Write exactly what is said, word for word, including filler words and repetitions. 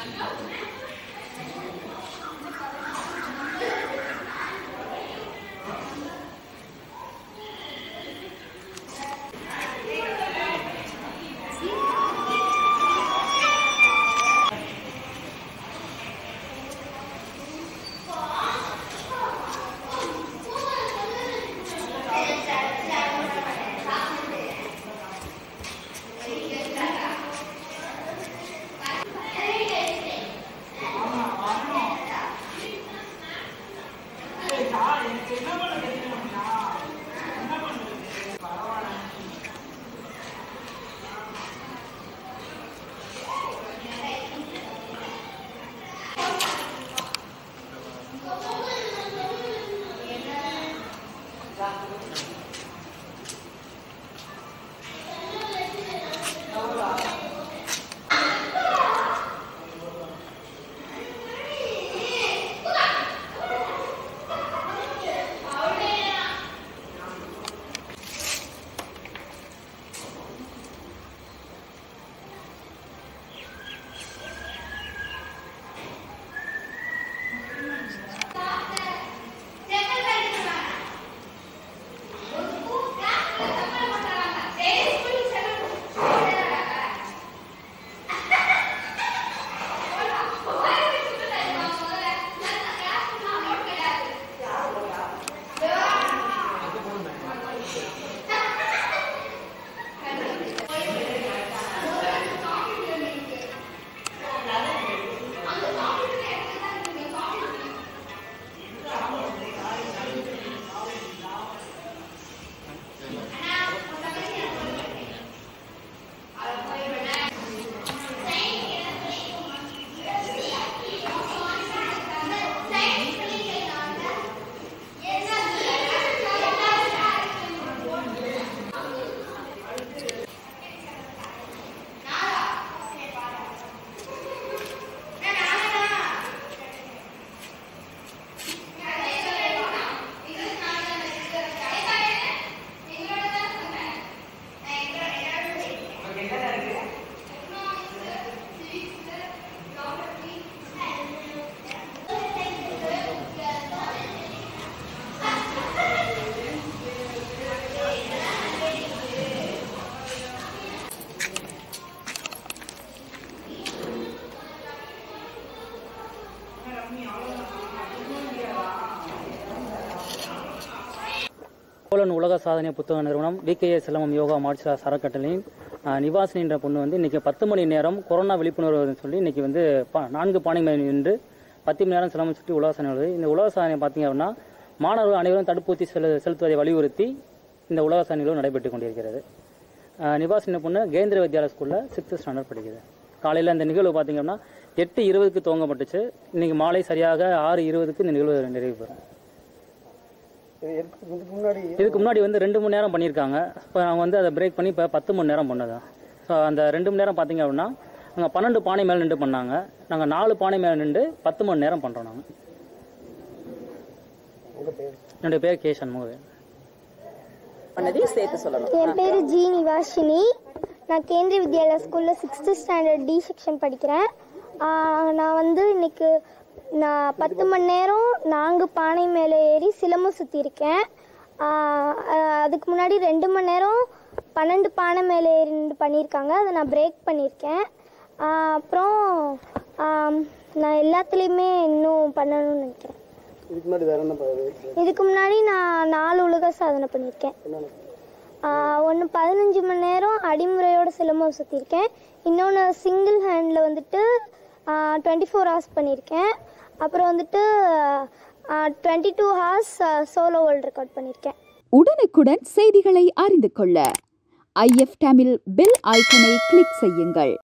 Pollen உலக சாதனை புத்தக நிறுவனம் VK Chellamam yoga martial arts அறக்கட்டளையின் நிவாசினின்ற பொண்ணு வந்து இன்னைக்கு பத்து மணி நேரம் கொரோனா விழிப்புணர்வு சொல்லி இன்னைக்கு வந்து நான்கு பானை மேல் நின்று பத்து மணி நேரம் சிலம்பம் சுற்றி உலக சாதனை உள்ளது. இந்த உலக சாதனை பார்த்தீங்க அப்படின்னா மாணவர்கள் அனைவரும் தடுப்பூசி செலு செலுத்துவதை வலியுறுத்தி இந்த உலக சாதனைகளும் நடைபெற்றுக் கொண்டிருக்கிறது. நிவாசினி பொண்ணு கேந்திர வித்யாலயா ஸ்கூலில் சிக்ஸ்த் ஸ்டாண்டர்ட் படிக்குது. காலையில் இந்த நிகழ்வு பார்த்தீங்கன்னா எட்டு இருபதுக்கு துவங்கப்பட்டுச்சு. இன்னைக்கு மாலை சரியாக ஆறு இருபதுக்கு இந்த நிகழ்வு நிறைவு பெறும். இதுக்கு முன்னாடி வந்து ரெண்டு மணி நேரம் பண்ணியிருக்காங்க. இப்போ அவங்க வந்து அதை பிரேக் பண்ணி இப்போ பத்து மணி நேரம் பண்ணது. ஸோ அந்த ரெண்டு மணி நேரம் பார்த்தீங்க அப்படின்னா நாங்கள் பன்னெண்டு பானை மேலே நின்று பண்ணாங்க. நாங்கள் நாலு பானை மேலே நின்று பத்து மணி நேரம் பண்ணுறோம். நாங்கள் என்னுடைய பேர் கே சண்முகவேல். என் பேர் ஜி நிவாஷினி. நான் கேந்திரிய வித்யாலயா ஸ்கூலில் சிக்ஸ்த்து ஸ்டாண்டர்ட் டி செக்ஷன் படிக்கிறேன். நான் வந்து இன்னைக்கு நான் பத்து மணி நேரம் நான்கு பானை மேலே ஏறி சிலம்பம் சுற்றியிருக்கேன். அதுக்கு முன்னாடி ரெண்டு மணி நேரம் பன்னெண்டு பானை மேலே ஏறி பண்ணியிருக்காங்க. அதை நான் பிரேக் பண்ணியிருக்கேன். அப்புறம் நான் எல்லாத்துலேயுமே இன்னும் பண்ணணும்னு நினைக்கிறேன். இதுக்கு முன்னாடி நான் நாலு உலக சாதனை பண்ணியிருக்கேன். ஒன்று பதினஞ்சு மணி நேரம் அடிமுறையோட சிலம்பம் சுற்றிருக்கேன். இன்னொன்று சிங்கிள் ஹேண்டில் வந்துட்டு டுவெண்ட்டி ஃபோர் ஹவர்ஸ் பண்ணியிருக்கேன். அப்புறம் வந்துட்டு twenty two hours solo world record பண்ணியிருக்கேன். உடனுக்குடன் செய்திகளை அறிந்து கொள்ள ஐ எஃப் தமிழ் பெல் ஐக்கனை கிளிக் செய்யுங்கள்.